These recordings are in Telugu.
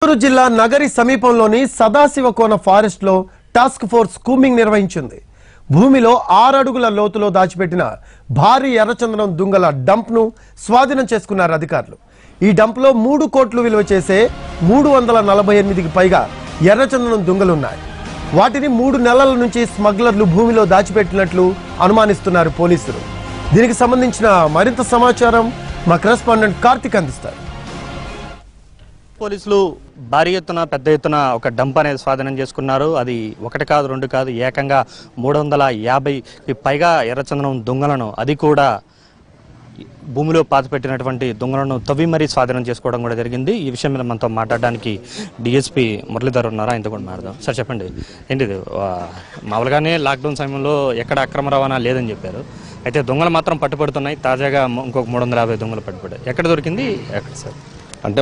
చిత్తూరు జిల్లా నగరి సమీపంలోని సదాశివకోన ఫారెస్ట్ లో టాస్క్ ఫోర్స్ కూంబింగ్ నిర్వహించింది. భూమిలో 6 అడుగుల లోతులో దాచిపెట్టిన భారీ ఎర్రచందనం దుంగల డంప్ ను స్వాధీనం చేసుకున్నారు అధికారులు. ఈ డంప్ లో 3 కోట్లు విలువ చేసే 348కి పైగా ఎర్రచందనం దుంగలున్నాయి. వాటిని 3 నెలల నుంచి స్మగ్లర్లు భూమిలో దాచిపెట్టినట్లు అనుమానిస్తున్నారు పోలీసులు. దీనికి సంబంధించిన మరింత సమాచారం మా కరెస్పాండెంట్ కార్తిక్ అందిస్తారు. పోలీసులు భారీ ఎత్తున పెద్ద ఎత్తున ఒక డంప్ అనేది స్వాధీనం చేసుకున్నారు. అది 1 కాదు 2 కాదు ఏకంగా 350కి పైగా ఎర్రచందనం దుంగలను, అది కూడా భూమిలో పాతిపెట్టినటువంటి దుంగలను తవ్వి మరీ స్వాధీనం చేసుకోవడం కూడా జరిగింది. ఈ విషయం మీద మనతో మాట్లాడడానికి డిఎస్పీ మురళీధర్ ఉన్నారు. ఆయనతో కూడా మాట్లాడదాం. సార్ చెప్పండి, ఏంటిది మామూలుగానే లాక్డౌన్ సమయంలో ఎక్కడ అక్రమ రవాణా లేదని చెప్పారు, అయితే దొంగలు మాత్రం పట్టుబడుతున్నాయి. తాజాగా ఇంకొక 350 దొంగలు పట్టుబడ్డాయి. ఎక్కడ దొరికింది, ఎక్కడ సార్? అంటే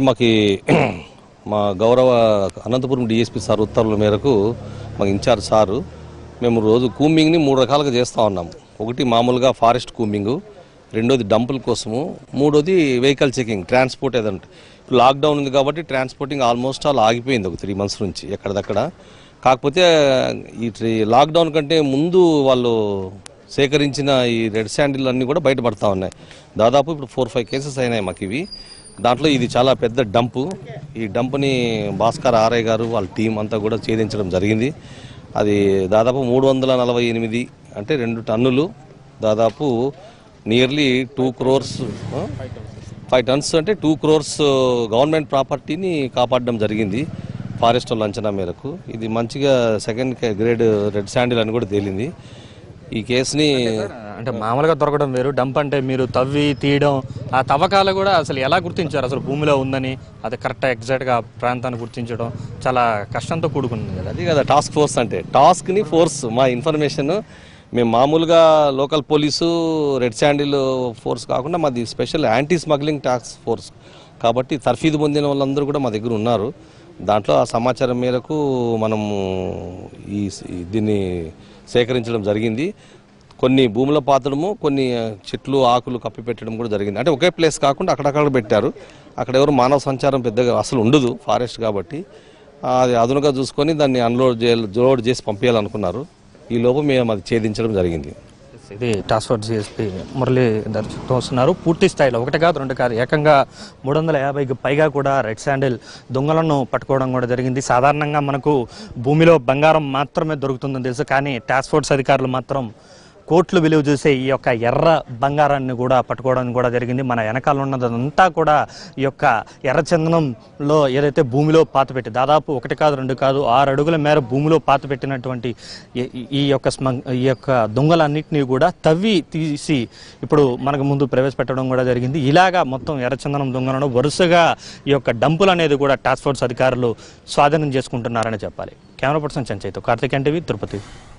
మా గౌరవ అనంతపురం డిఎస్పీ సార్ ఉత్తర్వుల మేరకు మాకు ఇన్ఛార్జ్ సారు మేము రోజు కూంబింగ్ని 3 రకాలుగా చేస్తూ ఉన్నాము. ఒకటి మామూలుగా ఫారెస్ట్ కూంబింగు, రెండోది డంపుల కోసము, మూడోది వెహికల్ చెకింగ్, ట్రాన్స్పోర్ట్ ఏదంటే. ఇప్పుడు లాక్డౌన్ ఉంది కాబట్టి ట్రాన్స్పోర్టింగ్ ఆల్మోస్ట్ ఆల్ ఆగిపోయింది ఒక 3 months నుంచి ఎక్కడిదక్కడ. కాకపోతే ఈ లాక్డౌన్ కంటే ముందు వాళ్ళు సేకరించిన ఈ రెడ్ శాండిల్ అన్నీ కూడా బయటపడతా ఉన్నాయి. దాదాపు ఇప్పుడు 4-5 కేసెస్ అయినాయి మాకు ఇవి. దాంట్లో ఇది చాలా పెద్ద డంపు. ఈ డంప్ని భాస్కర్ ఆర్ఐ గారు వాళ్ళ టీం అంతా కూడా ఛేదించడం జరిగింది. అది దాదాపు 348 అంటే 2 టన్నులు, దాదాపు నియర్లీ 2 crores 5 tons అంటే 2 crores గవర్నమెంట్ ప్రాపర్టీని కాపాడడం జరిగింది ఫారెస్ట్ వాళ్ళ అంచనా మేరకు. ఇది మంచిగా 2nd grade రెడ్ శాండిల్ అని కూడా తేలింది. ఈ కేసుని అంటే మామూలుగా దొరకడం వేరు, డంప్ అంటే మీరు తవ్వి తీయడం, ఆ తవ్వకాలు కూడా అసలు ఎలా గుర్తించారు? అసలు భూమిలో ఉందని అది కరెక్ట్ ఎగ్జాక్ట్గా ప్రాంతాన్ని గుర్తించడం చాలా కష్టంతో కూడుకుంది కదా. అది కదా టాస్క్ ఫోర్స్ అంటే. టాస్క్ని ఫోర్స్, మా ఇన్ఫర్మేషన్ మేము మామూలుగా local police red sandal force కాకుండా మాది special anti smuggling task force కాబట్టి తర్ఫీదు పొందిన వాళ్ళందరూ కూడా మా దగ్గర ఉన్నారు. దాంట్లో ఆ సమాచారం మేరకు మనము దీన్ని సేకరించడం జరిగింది. కొన్ని భూముల పాతడము, కొన్ని చెట్లు ఆకులు కప్పి పెట్టడం కూడా జరిగింది. అంటే ఒకే ప్లేస్ కాకుండా అక్కడక్కడ పెట్టారు. అక్కడ ఎవరు మానవ సంచారం పెద్దగా అసలు ఉండదు ఫారెస్ట్ కాబట్టి. అది అదునుగా చూసుకొని దాన్ని లోడ్ చేసి పంపించాలనుకున్నారు. ఈ లోపు మేము అది ఛేదించడం జరిగింది. ఇది టాస్క్ ఫోర్స్ డిఎస్పీ మురళీధర్ వస్తున్నారు. పూర్తి స్థాయిలో 1 కాదు 2 కాదు ఏకంగా 350కి పైగా కూడా రెడ్ శాండిల్ దొంగలను పట్టుకోవడం కూడా జరిగింది. సాధారణంగా మనకు భూమిలో బంగారం మాత్రమే దొరుకుతుందని తెలుసు, కానీ టాస్క్ ఫోర్స్ అధికారులు మాత్రం కోట్లు విలువ చూసే ఈ యొక్క ఎర్ర బంగారాన్ని కూడా పట్టుకోవడం కూడా జరిగింది. మన వెనకాల ఉన్నదంతా కూడా ఈ యొక్క ఎర్రచందనంలో ఏదైతే భూమిలో పాతపెట్టి దాదాపు 1 కాదు 2 కాదు 6 అడుగుల మేర భూమిలో పాతపెట్టినటువంటి ఈ యొక్క దొంగలన్నింటినీ కూడా తవ్వి తీసి ఇప్పుడు మనకు ముందు ప్రవేశపెట్టడం కూడా జరిగింది. ఇలాగా మొత్తం ఎర్రచందనం దొంగలను వరుసగా ఈ యొక్క డంపులు అనేది కూడా టాస్క్ ఫోర్స్ అధికారులు స్వాధీనం చేసుకుంటున్నారని చెప్పాలి. కెమెరా పర్సన్ చెంచయ్తో కార్తిక్ ఎన్టీవీ తిరుపతి.